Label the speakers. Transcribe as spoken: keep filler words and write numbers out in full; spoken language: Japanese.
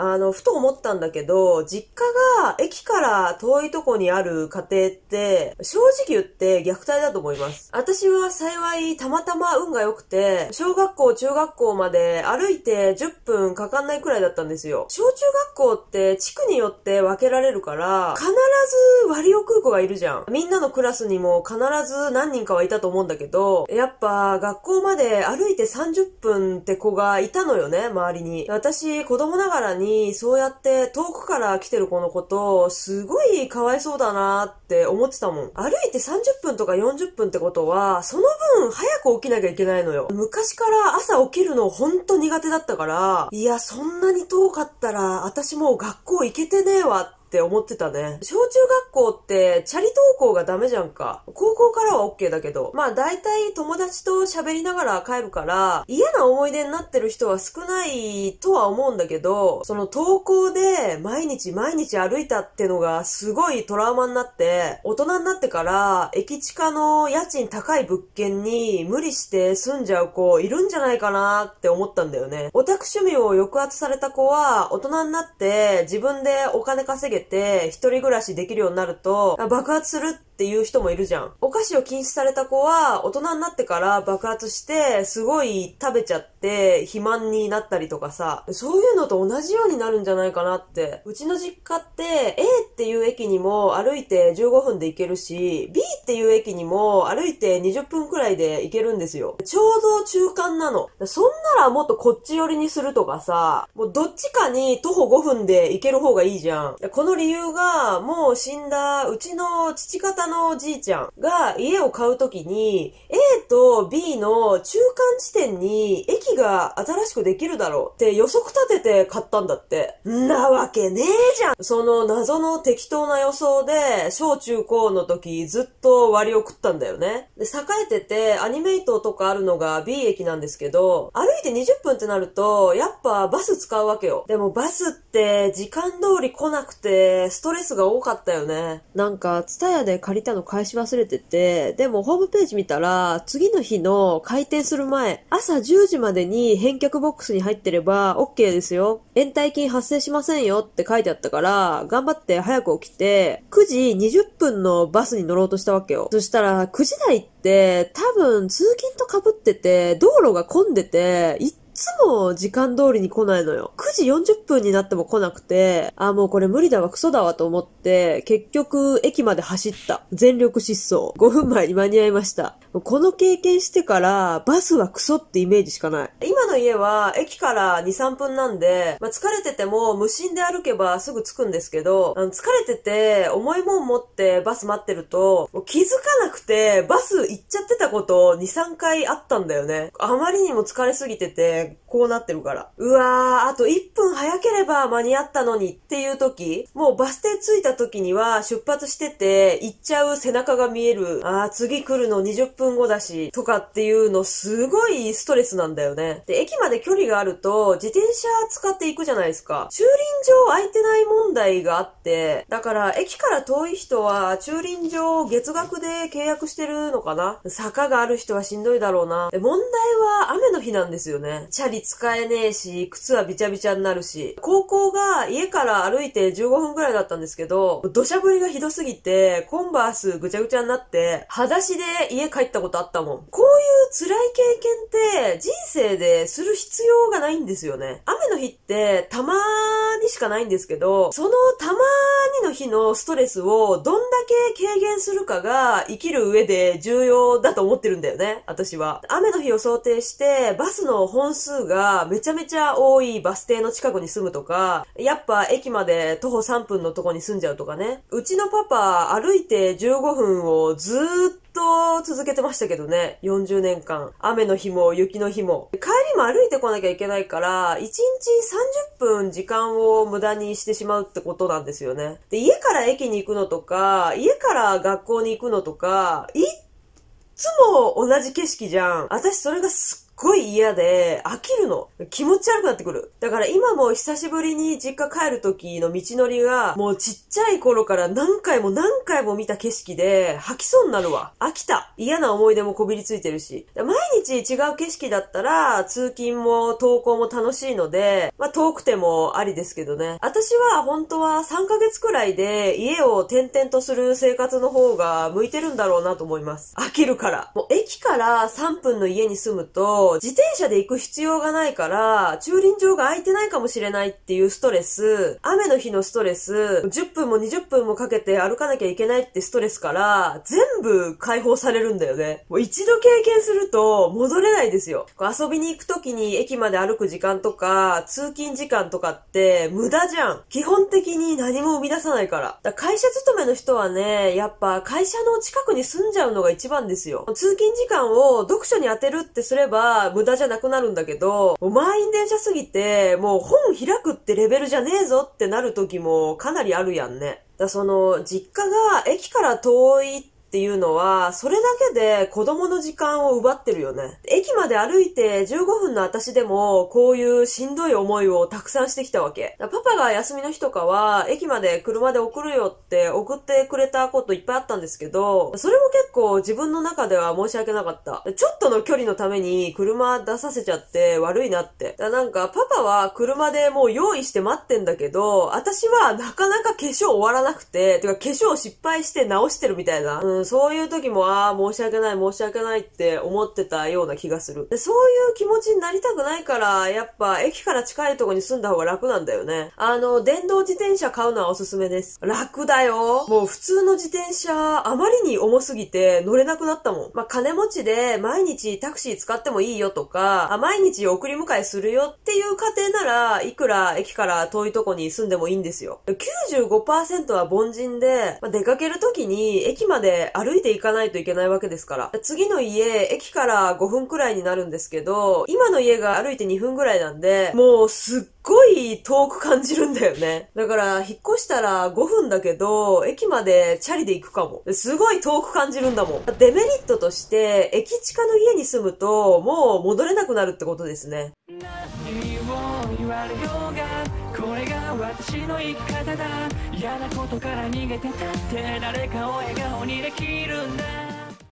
Speaker 1: あの、ふと思ったんだけど、実家が駅から遠いとこにある家庭って、正直言って虐待だと思います。私は幸いたまたま運が良くて、小学校、中学校まで歩いてじゅっぷんかかんないくらいだったんですよ。小中学校って地区によって分けられるから、必ず割を食う子がいるじゃん。みんなのクラスにも必ず何人かはいたと思うんだけど、やっぱ学校まで歩いてさんじゅっぷんって子がいたのよね、周りに。私、子供ながらにそうやって遠くから来てる子のこと、すごいかわいそうだなって思ってたもん。歩いてさんじゅっぷんとかよんじゅっぷんってことは、その分早く起きなきゃいけないのよ。昔から朝起きるのほんと苦手だったから、いや、そんなに遠かったら私もう学校行けてねえわって思ってたね。小中学校ってチャリ登校がダメじゃんか。高校からは OK だけど。まあ大体友達と喋りながら帰るから嫌な思い出になってる人は少ないとは思うんだけど、その登校で毎日毎日歩いたってのがすごいトラウマになって、大人になってから駅近の家賃高い物件に無理して住んじゃう子いるんじゃないかなって思ったんだよね。オタク趣味を抑圧された子は大人になって自分でお金稼げて一人暮らしできるようになると爆発するっていう人もいるじゃん。お菓子を禁止された子は大人になってから爆発してすごい食べちゃって肥満になったりとかさ、そういうのと同じようになるんじゃないかなって。うちの実家って A っていう駅にも歩いてじゅうごふんで行けるし B っていう駅にも歩いてにじゅっぷんくらいで行けるんですよ。ちょうど中間なの。そんならもっとこっち寄りにするとかさ、もうどっちかに徒歩ごふんで行ける方がいいじゃん。この理由がもう死んだうちの父方のおじいちゃんが家を買うときに A と B の中間地点に駅が新しくできるだろうって予測立てて買ったんだって。んなわけねえじゃん。その謎の適当な予想で小中高の時ずっと割を食ったんだよね。で、栄えててアニメイトとかあるのが B 駅なんですけど、歩いてにじゅっぷんってなるとやっぱバス使うわけよ。でもバスって時間通り来なくてストレスが多かったよね。なんかツタヤで借りたの返し忘れてて、でもホームページ見たら次の日の開店する前、朝じゅうじまでに返却ボックスに入ってれば OK ですよ。延滞金発生しませんよって書いてあったから、頑張って早く起きてくじにじゅっぷんのバスに乗ろうとしたわけよ。そしたらくじ台って多分通勤と被ってて道路が混んでて、いいつも時間通りに来ないのよ。くじよんじゅっぷんになっても来なくて、あ、もうこれ無理だわ、クソだわと思って、結局駅まで走った。全力疾走。ごふんまえに間に合いました。この経験してから、バスはクソってイメージしかない。今の家は駅からに、さんぷんなんで、まあ、疲れてても無心で歩けばすぐ着くんですけど、あの疲れてて重いもん持ってバス待ってると、気づかなくてバス行っちゃってたことに、さんかいあったんだよね。あまりにも疲れすぎてて、こうなってるから。うわー、あといっぷん早ければ間に合ったのにっていう時、もうバス停着いた時には出発してて行っちゃう背中が見える。あー、次来るのにじゅっぷんごだし、とかっていうのすごいストレスなんだよね。で、駅まで距離があると自転車使っていくじゃないですか。駐輪場空いてない問題があって、だから駅から遠い人は駐輪場月額で契約してるのかな。坂がある人はしんどいだろうな。で、問題は雨の日なんですよね。チャリ使えねえし、靴はびちゃびちゃになるし、高校が家から歩いてじゅうごふんくらいだったんですけど、土砂降りがひどすぎて、コンバースぐちゃぐちゃになって、裸足で家帰ったことあったもん。こういう辛い経験って人生でする必要がないんですよね。雨の日ってたまーにしかないんですけど、そのたまーにの日のストレスをどんだけ軽減するかが生きる上で重要だと思ってるんだよね、私は。雨の日を想定して、バスの本数がめちゃめちゃ多いバス停の近くに住むとか、やっぱ駅まで徒歩さんぷんのとこに住んじゃうとかね。うちのパパ歩いてじゅうごふんをずーっと続けてましたけどね、よんじゅうねんかん。雨の日も雪の日も。帰りも歩いてこなきゃいけないから、いちにちさんじゅっぷん時間を無駄にしてしまうってことなんですよね。で、家から駅に行くのとか、家から学校に行くのとか、いっつも同じ景色じゃん。私それがすっごい嫌で飽きるの。気持ち悪くなってくる。だから今も久しぶりに実家帰る時の道のりが、もうちっちゃい頃から何回も何回も見た景色で吐きそうになるわ。飽きた。嫌な思い出もこびりついてるし。毎日違う景色だったら、通勤も登校も楽しいので、まあ遠くてもありですけどね。私は本当はさんかげつくらいで家を転々とする生活の方が向いてるんだろうなと思います。飽きるから。もう駅からさんぷんの家に住むと、自転車で行く必要がないから、駐輪場が空いてないかもしれないっていうストレス、雨の日のストレス、じゅっぷんもにじゅっぷんもかけて歩かなきゃいけないってストレスから、全部解放されるんだよね。もう一度経験すると戻れないですよ。遊びに行く時に駅まで歩く時間とか、通勤時間とかって無駄じゃん。基本的に何も生み出さないから。だから会社勤めの人はね、やっぱ会社の近くに住んじゃうのが一番ですよ。通勤時間を読書に当てるってすれば無駄じゃなくなるんだけど、もう満員電車すぎて、もう本開くってレベルじゃねえぞってなる時もかなりあるやんね。だその、実家が駅から遠いっていうのは、それだけで子供の時間を奪ってるよね。駅まで歩いてじゅうごふんの私でも、こういうしんどい思いをたくさんしてきたわけ。パパが休みの日とかは、駅まで車で送るよって送ってくれたこといっぱいあったんですけど、それも結構自分の中では申し訳なかった。ちょっとの距離のために車出させちゃって悪いなって。だなんかパパは車でもう用意して待ってんだけど、私はなかなか化粧終わらなくて、てか化粧失敗して直してるみたいな。うんそういう時も、ああ、申し訳ない、申し訳ないって思ってたような気がする。でそういう気持ちになりたくないから、やっぱ駅から近いところに住んだ方が楽なんだよね。あの、電動自転車買うのはおすすめです。楽だよ。もう普通の自転車、あまりに重すぎて乗れなくなったもん。まあ、金持ちで毎日タクシー使ってもいいよとか、あ毎日送り迎えするよっていう家庭なら、いくら駅から遠いとこに住んでもいいんですよ。きゅうじゅうごパーセント は凡人で、まあ、出かける時に駅まで歩いていかないといけないわけですから。次の家、駅からごふんくらいになるんですけど、今の家が歩いてにふんくらいなんで、もうすっごい遠く感じるんだよね。だから、引っ越したらごふんだけど、駅までチャリで行くかも。すごい遠く感じるんだもん。デメリットとして、駅近の家に住むと、もう戻れなくなるってことですね。何を言われようが、これが私の生き方だ。嫌なことから逃げてたって誰かを笑顔にできるんだ。